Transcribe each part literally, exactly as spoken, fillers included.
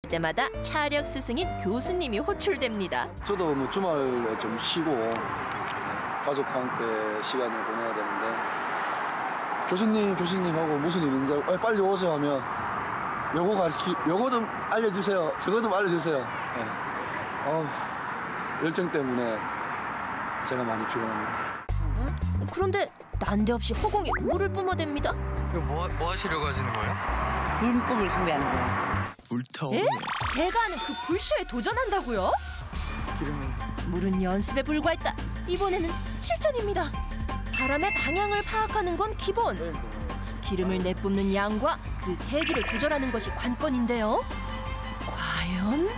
때마다 차력 스승인 교수님이 호출됩니다. 저도 뭐 주말에 좀 쉬고 가족과 함께 시간을 보내야 되는데 교수님 교수님 하고 무슨 일인지 알고 어, 빨리 오세요 하면 요거 가르치 요거 좀 알려주세요. 저거 좀 알려주세요. 네. 어, 열정 때문에 제가 많이 피곤합니다. 그런데 난데없이 허공에 물을 뿜어댑니다. 이거 뭐, 뭐 하시려고 하시는 거예요? 불금을 준비하는 거야. 불타오르네. 에? 제가 아는 그 불쇼에 도전한다고요? 물은 연습에 불과했다. 이번에는 실전입니다. 바람의 방향을 파악하는 건 기본. 기름을 내뿜는 양과 그 세기를 조절하는 것이 관건인데요. 과연?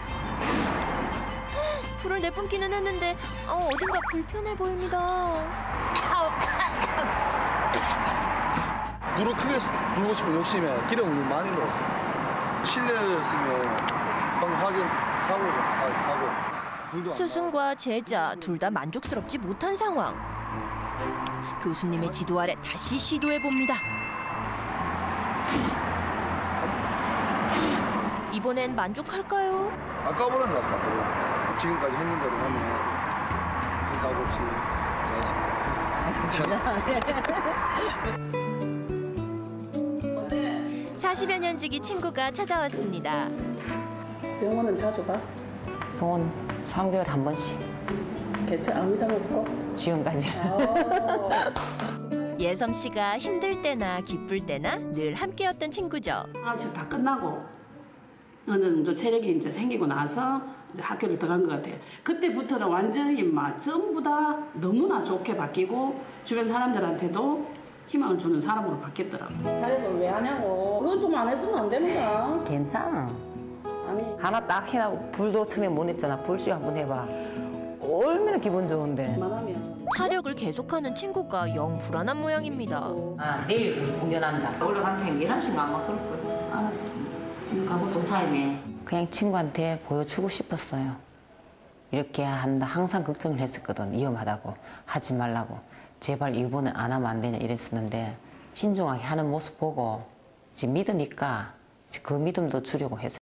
불을 내뿜기는 했는데 어, 어딘가 불편해 보입니다. 불을 크게 불고 싶은 욕심에 기름을 많이 넣었어요. 실내였으면 방금 확인 사고가 사고. 스승과 제자 둘 다 만족스럽지 못한 상황. 교수님의 지도 아래 다시 시도해 봅니다. 이번엔 만족할까요? 아까보다는 낫어. 아까보다. 지금까지 했는 대로 하면 큰 사고 없이 잘했습니다. 사십여 년지기 친구가 찾아왔습니다. 병원은 자주 가? 병원 삼 개월에 한 번씩. 괜찮아? 아무 이상 없고? 지금까지. 예섬 씨가 힘들 때나 기쁠 때나 늘 함께였던 친구죠. 학교 다 끝나고 어느 정도 체력이 이제 생기고 나서 이제 학교를 들어간 것 같아요. 그때부터는 완전히 막 전부 다 너무나 좋게 바뀌고 주변 사람들한테도 희망을 주는 사람으로 바뀌었더라고요. 자력을 왜 하냐고. 그건 좀 안 했으면 안 되는 거야. 괜찮아. 아니. 하나 딱 해라고 불도 처음에 못 했잖아. 불쇼 한번 해봐. 얼마나 기분 좋은데. 그만하면. 차력을 계속하는 친구가 영 불안한 모양입니다. 아, 내일 공연한다. 올라간 타임 열한 시인가 아마 그럴 거야. 알았어. 지금 가보자. 좋다임에. 그냥 친구한테 보여주고 싶었어요. 이렇게 한다. 항상 걱정을 했었거든. 위험하다고. 하지 말라고. 제발 이번엔 안 하면 안 되냐 이랬었는데 신중하게 하는 모습 보고 이제 믿으니까 그 믿음도 주려고 했어요.